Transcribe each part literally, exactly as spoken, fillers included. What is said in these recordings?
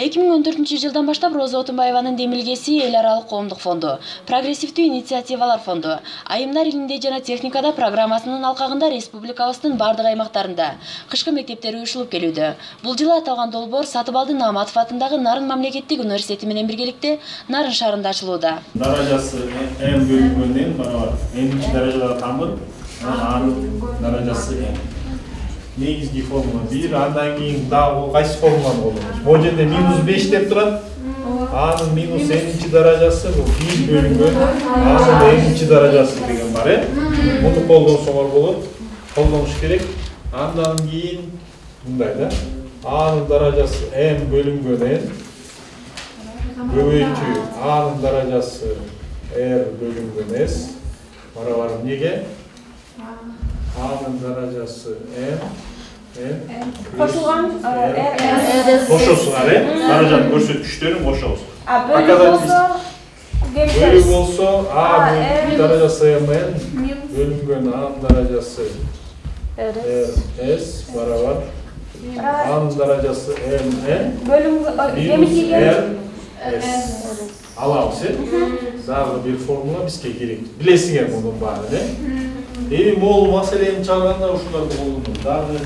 эки миң он төртүнчү жылдан баштап Роза Отунбаеванын демилгеси эл аралык коомдук фонду, прогрессивдүү инициативалар фонду, айымдар илинде жана техникада программасынын алкагында республикабыздын бардык аймактарында кышкы мектептер уюшулуп келүүдө. Бул жылы аталган долбоор Сатыбалды Нааматов атындагы Нарын мамлекеттик университети менен биргеликте Нарын шаарында ачылууда. Даражасы эң бөлүнгөндөн барабар экинчи даражада тамыр, анын даражасы эң. Негизги формула бир, андан кийин дагы кайсы формуланы колдонобуз? Бул жерде минус беш деп турат. Анын минус экинчи даражасы бул бир бөлүнгөн, анын экинчи даражасы деген бар, э? Муну колдонсоңор болот. Колдонуш керек. Андан кийин мындай да. Анын даражасы m бөлүнгөн n. Көбөйтүү анын даражасы r бөлүнгөн s. Барабар эмнеге? Анын даражасы m. Кошулган кошосуңар, э? Даражанын көрсөткүчтөрүн кошобуз. Бөлүү болсо a даражасы mn бөлүнгөн анын даражасы rs барабар анын даражасы mn бөлүнгөн rs алабыз, э? Дагы бир формула бизге керек. Билесиңер мунун баарын, э? Эми могул маселени чыгарганда ушуларды колдондум. Дагы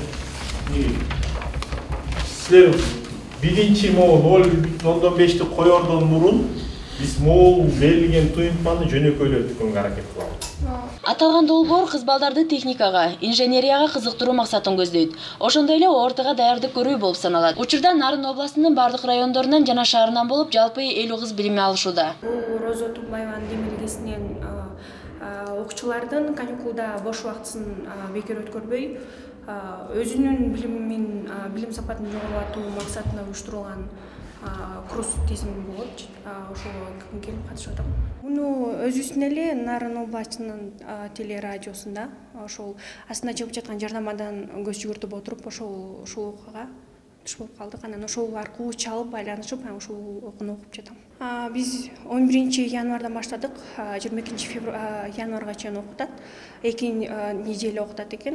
силер биринчи могул ноль бүтүн ондон бешти коердон мурун биз могул берилген туюнтманы жөнөкөйлөтүккөнгө аракет кылабыз. Аталган долбоор кыз балдарды техникага, инженерияга кызыктыруу максатын көздөйт. Ошондой эле ортого даярдык көрүү болуп саналат. Учурда Нарын областынын бардык райондорунан жана шаарынан болуп жалпы элүү кыз билим алышууда. Роза Отунбаеванын демилгесинен окуучулардын каникулда бош убактысын бекер өткөрбөй, өзүнүн билимин, билим сапатын жогорулатуу максатында уюштурулган курс тизими болот. Ошого келип катышып атам. Муну өзүбүздүн эле Нарын областынын телерадиосунда ошол астына чыгып жаткан жарнамадан көз жүгүртүп отуруп, ошол ушул окууга туш болуп калдык. Анан ошол аркылуу чалып, айланышып, ушул окууну окуп жатам. Биз он биринчи январдан баштадык, жыйырма экинчи январга чейин окутат. эки неделе окутат экен.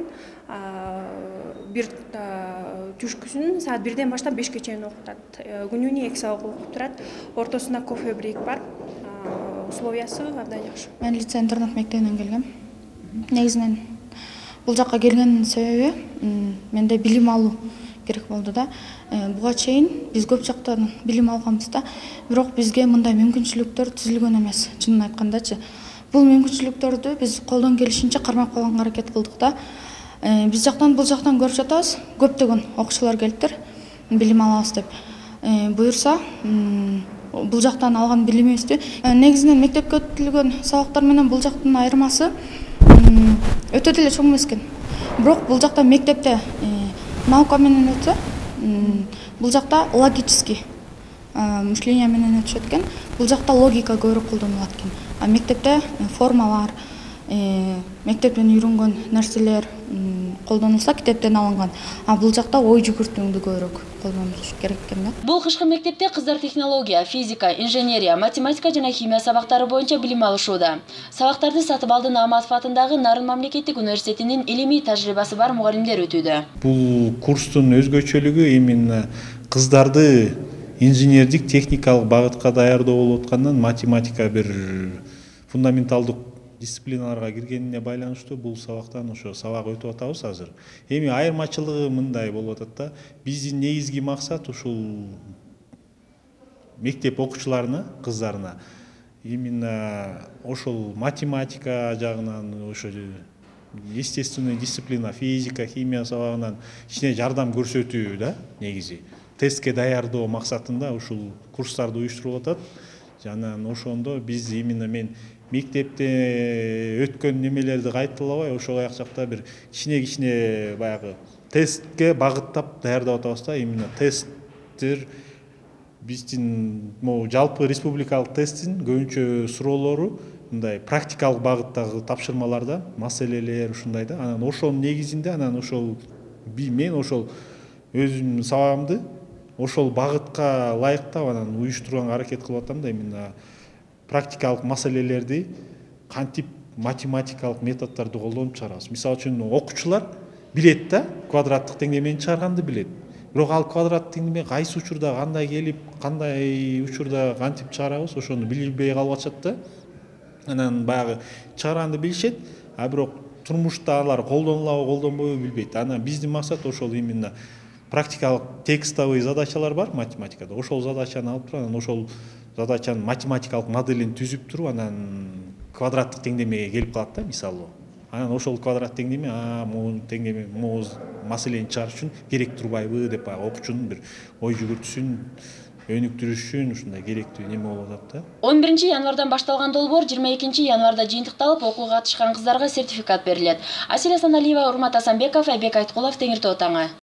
Бир түшкүсүн саат бирден баштап бешке чейин окутат. Күнүнө эки сабак окуп турат. Ортосунда кофе брейк бар. Условиясы абдан жакшы. Мен лицей интернат мектебинен келгем. Негизинен бул жакка келгенин себеби менде билим алуу керек болду да. Буга чейин биз көп жактан билим алганбыз да, бирок бизге мындай мүмкүнчүлүктөр түзүлгөн эмес, чынын айткандачы. Бул мүмкүнчүлүктөрдү биз колдон келишинче кармап калганга аракет кылдык да. Биз жактан бул жактан көрүп жатабыз, көптөгөн окуучулар келиптир, билим алабыз деп. Буюрса, бул жактан алган билимибизди негизинен мектепке өтүлгөн сабактар менен бул жактын айырмасы өтө деле чоң эмес экен. Бирок бул жакта мектепте наука менен өтсө, бул жакта логический мышление менен өтүшөт экен. Бул жакта логика көбүрөөк колдонулат экен. А мектепте формалар, мектептен үйрөнгөн нерселер колдонулса, китептен алынган. А бул жакта ой жүгүртүүңдү көбүрөөк колдонуш керек экен да. Бул кышкы мектепте кыздар технология, физика, инженерия, математика жана химия сабактары боюнча билим алышууда. Сабактарды Сатыбалды Нааматов атындагы Нарын мамлекеттик университетинин илимий тажрыйбасы бар мугалимдер өтүүдө. Бул курстун өзгөчөлүгү именно кыздарды инженердик техникалык багытка даярдоо болуп аткандан математика бир фундаменталдык дисциплиналарга киргенине байланыштуу бул сабактан ошо сабак өтүп атабыз азыр. Эми айырмачылыгы мындай болуп атат да, биздин негизги максат ушул мектеп окуучуларына, кыздарына именно ошол математика жагынан, ошо естественный дисциплина, физика, химия сабагынан кичине жардам көрсөтүү да, негизи. Тестке даярдоо максатында ушул курстарды уюштуруп атат. Жана ошондо биз именно мен мектепте өткөн немелерди кайталабай, ошол аяк жакта бир кичине-кичине баягы тестке багыттап даярдап атабыз да. Именно тесттер биздин могу жалпы республикалык тесттин көбүнчө суроолору мындай практикалык багыттагы тапшырмаларда, маселелер ушундай да. Анан ошонун негизинде, анан ошол мен ошол өзүмдүн сабагымды ошол багытка ылайыктап анан уюштурганга аракет кылып атам да. Именно практикалык маселелерди кантип математикалык методдорду колдонуп чыгарабыз. Мисалы үчүн окуучулар билет да, квадраттык теңдөө менен чыгарганды билет. бирок ал квадрат теңдеме кайсы учурда кандай келип кандай учурда кантип чыгарабыз ошону билбей калып атышат да. Анан баягы чыгаранды билишет, а бирок турмушта алар колдонулабы колдонбойбу билбейт. Анан биздин максат ошол именно практикалык текстовый задачалар бар математикада. Ошол задачаны алып туруп, анан ошол задачанын математикалык моделин түзүп туруп, анан квадраттык теңдемеге келип калат да, мисалы. Анан ошол квадрат теңдеме, а могу теңдеме, могу маселени чыгарыш үчүн керек турбайбы деп баягы окуучунун бир ой жүгүртүүсүн өнүктүрүш үчүн ушундай керектүү неме болуп атат да. он биринчи январдан башталган долбоор жыйырма экинчи январда жыйынтыкталып, окууга катышкан кыздарга сертификат берилет. Аселя Саналиева, Урмат Асанбеков, Айбек Айткулов, Теңиртау таңы.